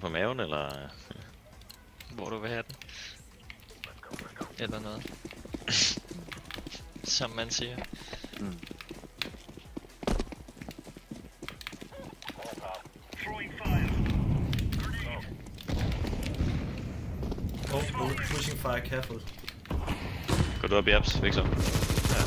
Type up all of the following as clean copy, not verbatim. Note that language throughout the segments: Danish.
på maven, eller hvor du vil have den? Eller noget. Som man siger. Mm. Oh, pushing fire, careful. Går du op i apps, Victor? Ja.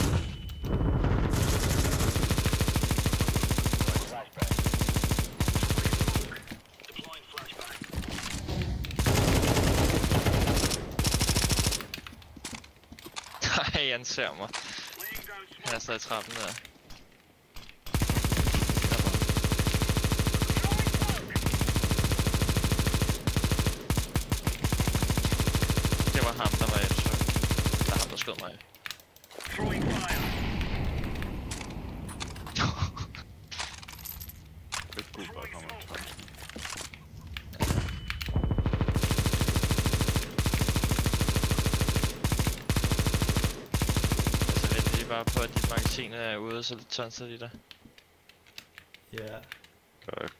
Nej, han ser mig. Han er stadig i trappen der. Det var ham, der var et chok. Det er ham, der skød mig. Det er godt, bare kommer til. Så venter de bare på, at dit magasin er ude, så tonser de der. Ja. Godt.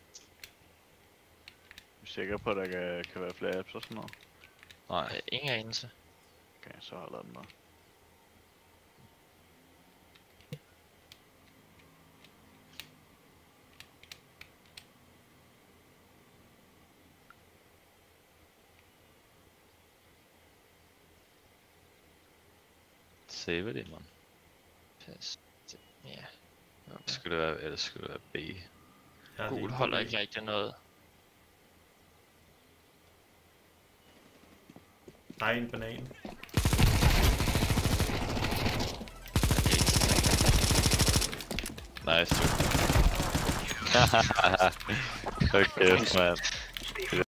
Er du sikker på, at der kan være flere apps og sådan noget? Nej, ingen anelse. Okay, så holder den bare. Save det, man. Pas. Ja. Okay. Skulle det være, ellers skulle det være B. Ja, Gul holder ikke rigtig noget. Der er en banan. Nice. Okay, man.